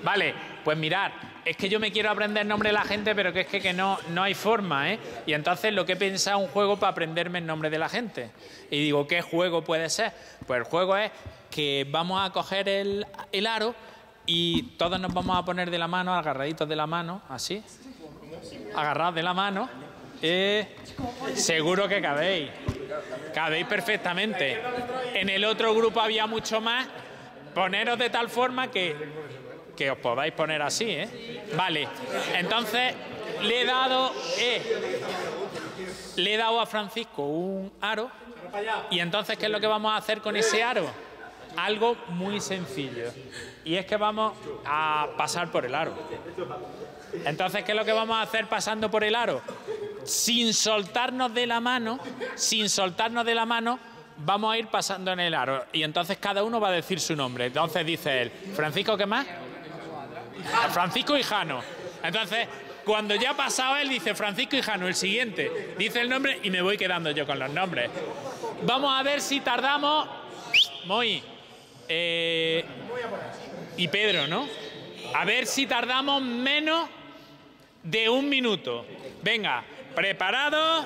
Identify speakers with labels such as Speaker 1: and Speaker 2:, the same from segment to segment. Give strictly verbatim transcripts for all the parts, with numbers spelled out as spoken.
Speaker 1: Vale, pues mirad, es que yo me quiero aprender el nombre de la gente, pero que es que, que no, no hay forma, ¿eh? Y entonces lo que he pensado es un juego para aprenderme el nombre de la gente. Y digo, ¿qué juego puede ser? Pues el juego es que vamos a coger el, el aro y todos nos vamos a poner de la mano, agarraditos de la mano, así. Agarrados de la mano. Eh, seguro que cabéis. Cabéis perfectamente. En el otro grupo había mucho más. Poneros de tal forma que, que os podáis poner así, ¿eh? Vale. Entonces, le he dado... Eh, le he dado a Francisco un aro. Y entonces, ¿qué es lo que vamos a hacer con ese aro? Algo muy sencillo. Y es que vamos a pasar por el aro. Entonces, ¿qué es lo que vamos a hacer pasando por el aro? Sin soltarnos de la mano, sin soltarnos de la mano, vamos a ir pasando en el aro. Y entonces cada uno va a decir su nombre. Entonces dice él, Francisco, ¿qué más? Francisco Hijano. Entonces, cuando ya ha pasado él, dice Francisco Hijano, el siguiente. Dice el nombre y me voy quedando yo con los nombres. Vamos a ver si tardamos... Muy... Eh, y Pedro, ¿no? A ver si tardamos menos de un minuto. Venga, preparado.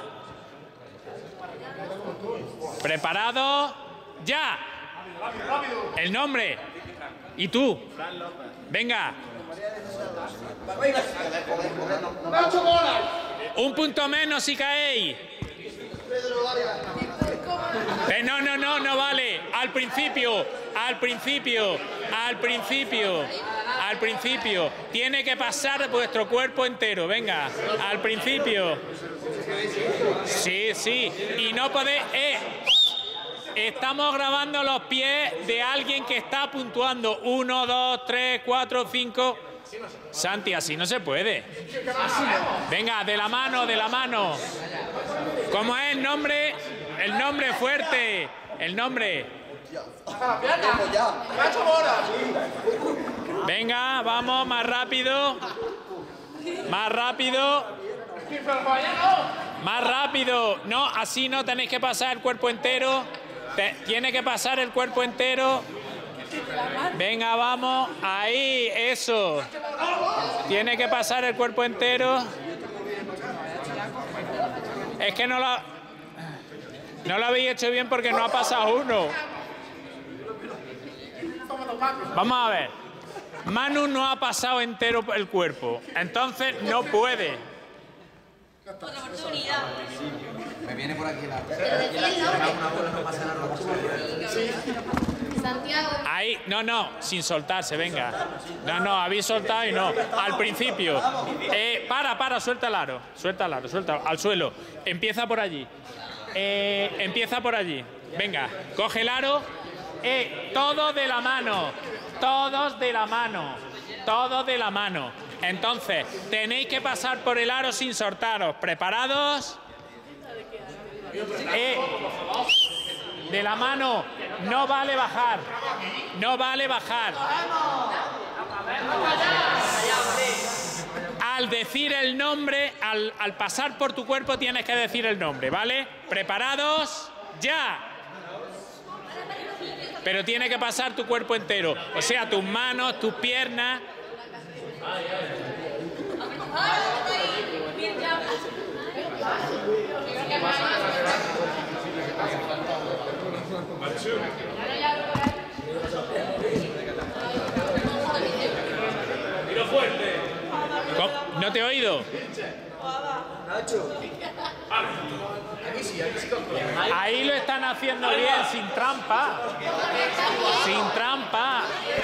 Speaker 1: Preparado. Ya. El nombre. ¿Y tú? Venga. Un punto menos si caéis. Eh, no, no, no, no vale. Al principio, al principio, al principio, al principio. Tiene que pasar vuestro cuerpo entero. Venga, al principio. Sí, sí. Y no podéis... Eh, estamos grabando los pies de alguien que está puntuando. Uno, dos, tres, cuatro, cinco... Santi, así no se puede. Venga, de la mano, de la mano. ¿Cómo es el nombre? El nombre fuerte. El nombre. Venga, vamos, más rápido. Más rápido. Más rápido. No, así no, tenéis que pasar el cuerpo entero. Te, tiene que pasar el cuerpo entero. Venga, vamos. Ahí, eso. Tiene que pasar el cuerpo entero. Es que no lo... No lo habéis hecho bien porque no ha pasado uno. Vamos a ver. Manu no ha pasado entero el cuerpo. Entonces no puede.
Speaker 2: Otra oportunidad.
Speaker 3: Me viene por aquí la...
Speaker 2: Santiago.
Speaker 1: Ahí, no, no, sin soltarse, venga. No, no, habéis soltado y no. Al principio. Eh, para, para, suelta el aro. Suelta el aro, suelta al suelo. Empieza por allí. Eh, empieza por allí. Venga, coge el aro. Eh, todos de la mano. Todos de la mano. Todos de la mano. Entonces, tenéis que pasar por el aro sin soltaros. ¿Preparados? Eh, de la mano. No vale bajar. No vale bajar. Al decir el nombre, al, al pasar por tu cuerpo tienes que decir el nombre, ¿vale? ¿Preparados? ¡Ya! Pero tiene que pasar tu cuerpo entero. O sea, tus manos, tus piernas.
Speaker 4: Tiro fuerte.
Speaker 1: ¿No te he oído? Ahí lo están haciendo bien, sin trampa. Sin trampa.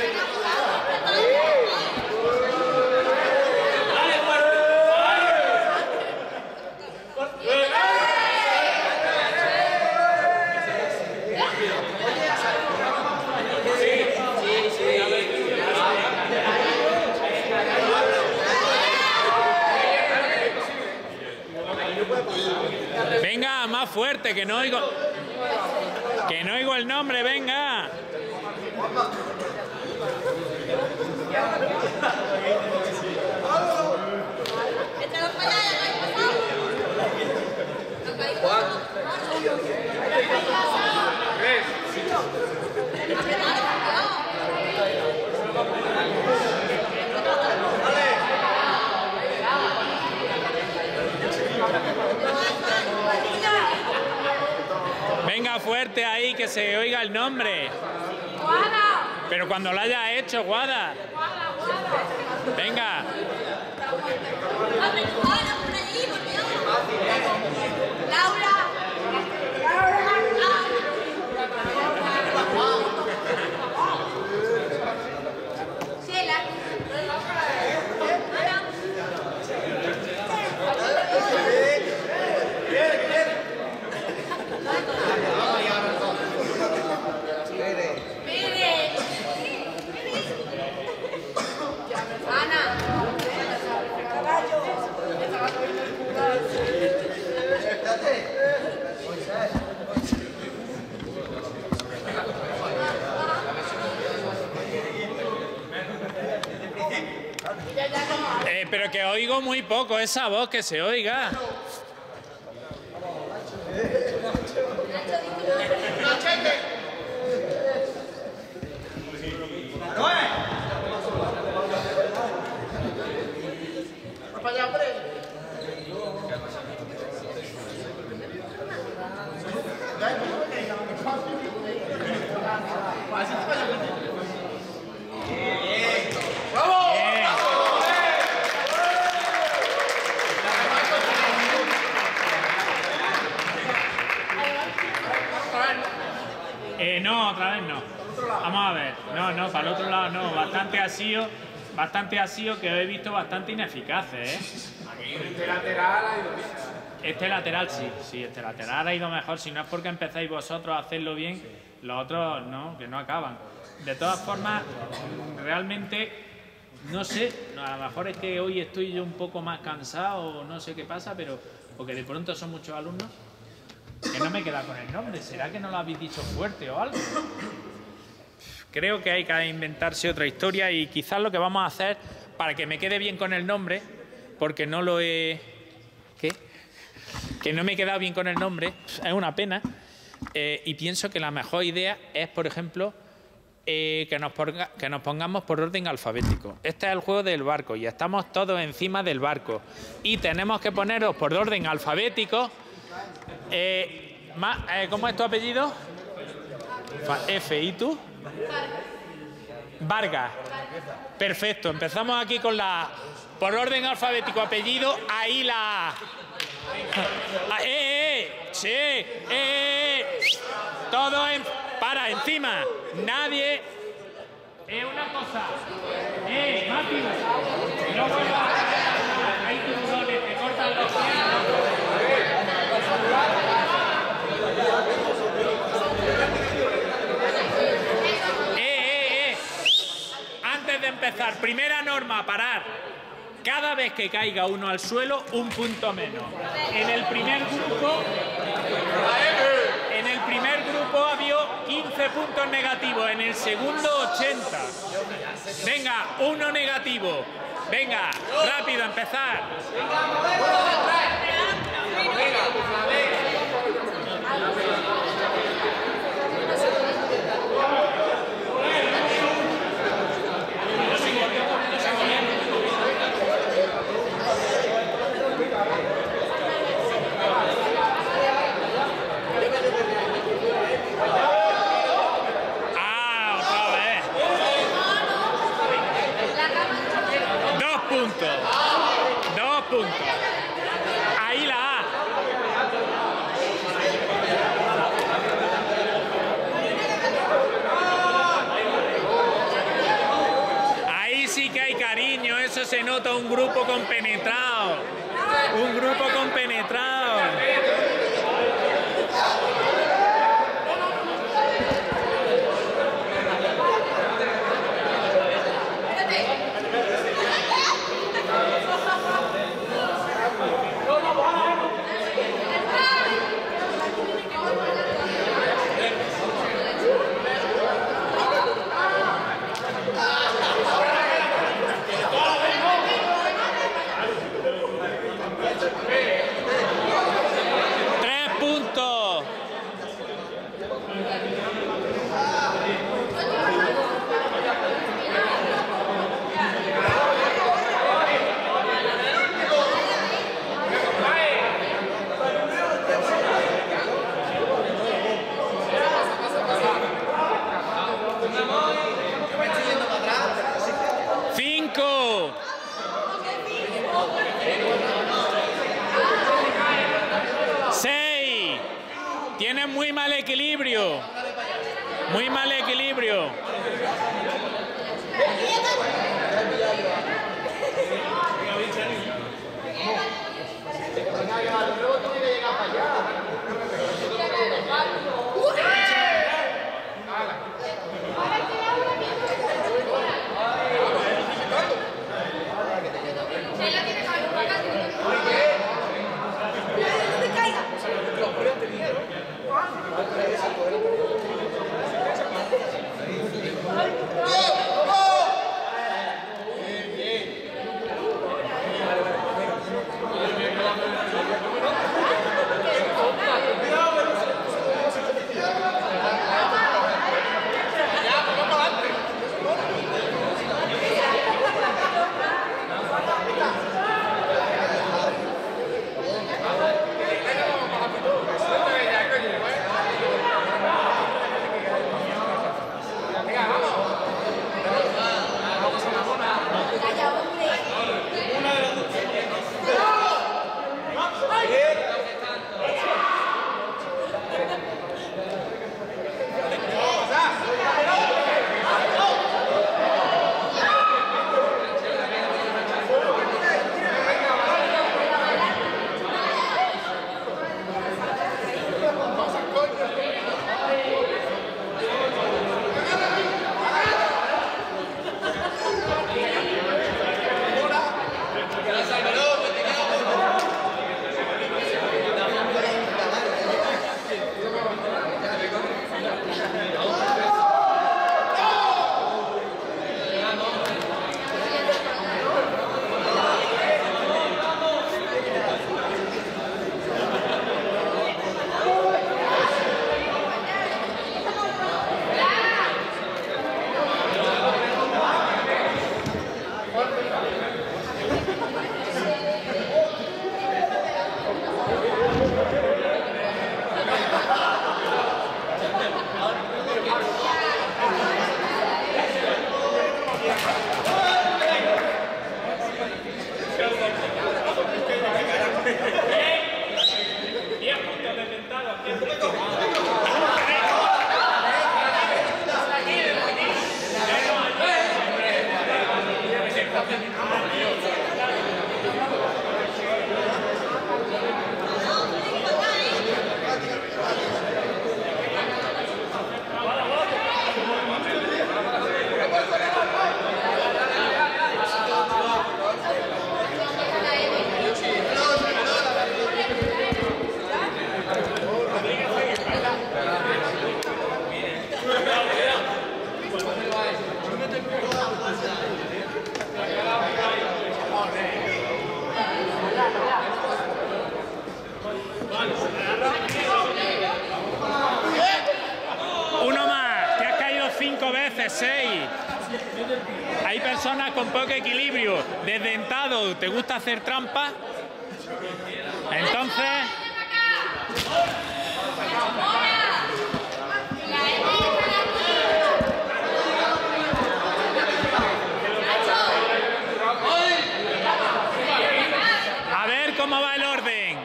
Speaker 1: Venga, más fuerte, que no oigo. Que no oigo el nombre, venga. fuerte ahí, que se oiga el nombre.
Speaker 2: Guada.
Speaker 1: Pero cuando lo hayas hecho, Guada.
Speaker 2: Guada, Guada.
Speaker 1: Venga.
Speaker 2: Abre tu mano por allí, por Dios. Laura. Sheila.
Speaker 1: Eh, pero que oigo muy poco esa voz, que se oiga. Eh, no, otra vez no. Vamos a ver. No, no, para el otro lado no. Bastante asío, bastante asío que he visto bastante ineficaces, ¿eh?
Speaker 4: Este lateral ha ido bien.
Speaker 1: Este lateral sí, sí, este lateral ha ido mejor. Si no es porque empezáis vosotros a hacerlo bien, los otros no, que no acaban. De todas formas, realmente, no sé, a lo mejor es que hoy estoy yo un poco más cansado, no sé qué pasa, pero porque de pronto son muchos alumnos, que no me queda con el nombre. ¿Será que no lo habéis dicho fuerte o algo? Creo que hay que inventarse otra historia y quizás lo que vamos a hacer, para que me quede bien con el nombre, porque no lo he... ¿Qué? Que no me he quedado bien con el nombre, es una pena, eh, y pienso que la mejor idea es, por ejemplo, eh, que, nos ponga, que nos pongamos por orden alfabético. Este es el juego del barco y estamos todos encima del barco y tenemos que poneros por orden alfabético. Eh, ma, eh, ¿Cómo es tu apellido? F. ¿Y tú? Vargas. Perfecto, empezamos aquí con la... Por orden alfabético, apellido, ahí la... Ah, ¡Eh, eh! ¡Sí! ¡Eh, eh! Todo en... Para, encima. Nadie... Es una cosa. ¡Eh, Mati! No vuelvas. Hay tiburones, te cortan los pies. ¡Eh, eh, eh! Antes de empezar, primera norma, parar. Cada vez que caiga uno al suelo, un punto menos. En el primer grupo, en el primer grupo había quince puntos negativos, en el segundo ochenta. Venga, uno negativo. Venga, rápido, empezar. Dos puntos. Ahí la A. Ahí sí que hay cariño, eso se nota, un grupo compenetrado. Un grupo compenetrado. Tienes muy mal equilibrio. Muy mal equilibrio. Uno más, que has caído cinco veces, seis. Hay personas con poco equilibrio. Desdentado, ¿te gusta hacer trampa? Entonces... A ver cómo va el orden.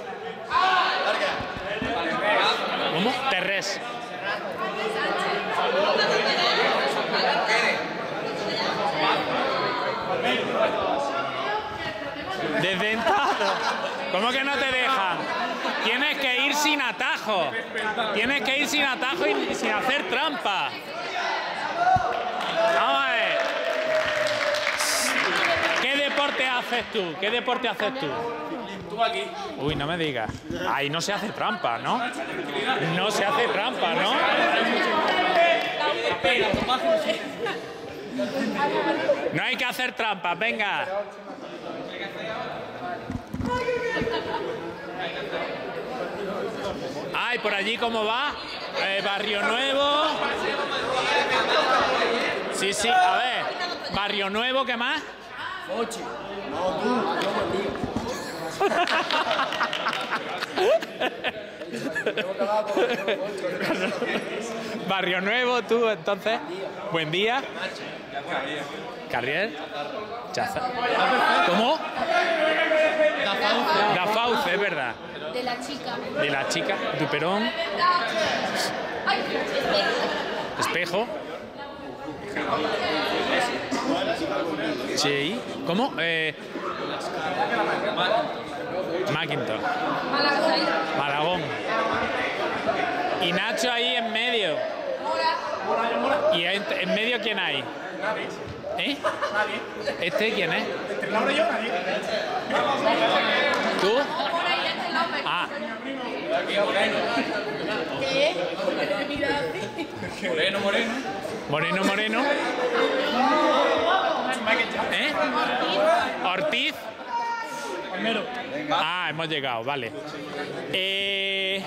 Speaker 1: ¿Cómo? Terrés. Desdentado. ¿Cómo que no te dejan? Tienes que ir sin atajo. Tienes que ir sin atajo y sin hacer trampa. Vamos a ver. ¿Qué deporte haces tú? ¿Qué deporte haces tú?
Speaker 4: Tú aquí.
Speaker 1: Uy, no me digas. Ahí no se hace trampa, ¿no? No se hace trampa, ¿no? No hay que hacer trampas, venga. Ay, por allí cómo va. Eh, Barrio Nuevo. Sí, sí, a ver. Barrio Nuevo, ¿qué más?
Speaker 5: Ochi. No, tú, no contigo.
Speaker 1: Barrio Nuevo, tú, entonces. Buen día. Carrier. Chaza. ¿Cómo? Gafauce, es verdad.
Speaker 2: De la chica.
Speaker 1: De la chica. Duperón.
Speaker 2: Ay,
Speaker 1: Espejo. Sí. ¿Cómo? Eh... Macintosh. Malagón. Y Nacho ahí en medio. ¿Y en, en medio quién hay? ¿Eh? ¿Este quién es?
Speaker 4: Laura y yo, nadie.
Speaker 1: ¿Tú? Ah.
Speaker 4: Moreno, moreno.
Speaker 1: Moreno, Moreno. ¿Eh? Ortiz.
Speaker 4: Primero.
Speaker 1: Ah, hemos llegado, vale. Eh...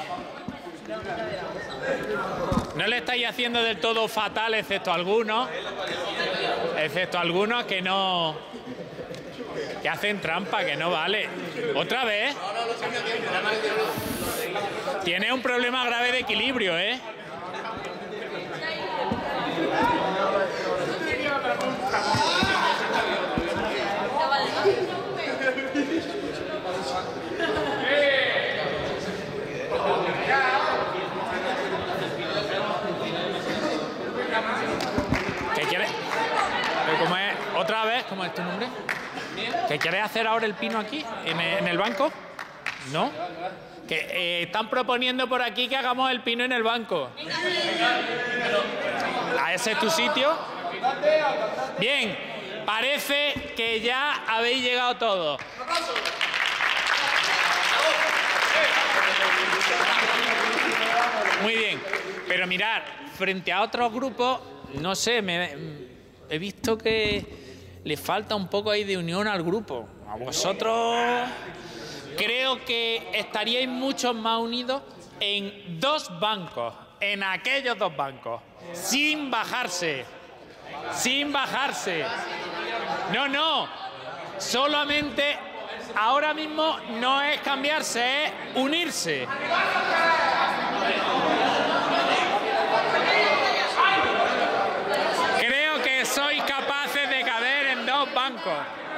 Speaker 1: No le estáis haciendo del todo fatal, excepto algunos. Excepto algunos que no... Que hacen trampa, que no vale. ¿Otra vez? Tiene un problema grave de equilibrio, ¿eh? ¿Qué quieres? ¿Cómo es? ¿Otra vez? ¿Cómo es tu nombre? ¿Qué quieres hacer ahora el pino aquí? ¿En el, en el banco? ¿No? Que eh, están proponiendo por aquí que hagamos el pino en el banco. ¿A ese es tu sitio? Bien, parece que ya habéis llegado todos. Muy bien, pero mirad, frente a otros grupos, no sé, me, he visto que le falta un poco ahí de unión al grupo. A vosotros creo que estaríais mucho más unidos en dos bancos, en aquellos dos bancos, sin bajarse, sin bajarse. No, no, solamente ahora mismo no es cambiarse, es unirse. Creo que sois capaces de caber en dos bancos.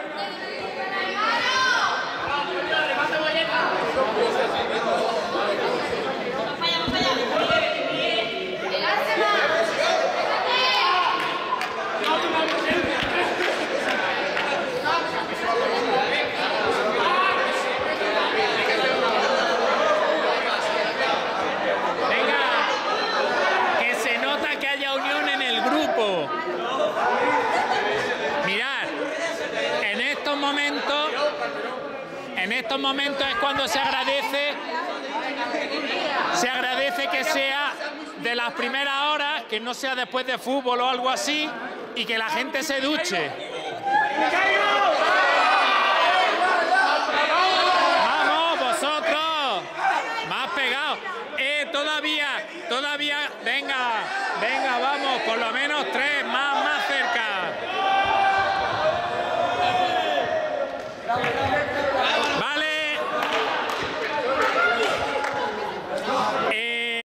Speaker 1: En estos momentos es cuando se agradece, se agradece que sea de las primeras horas, que no sea después de fútbol o algo así, y que la gente se duche. ¡Vamos, vosotros! Más pegados. Eh, todavía, todavía, venga, venga, vamos, por lo menos tres más.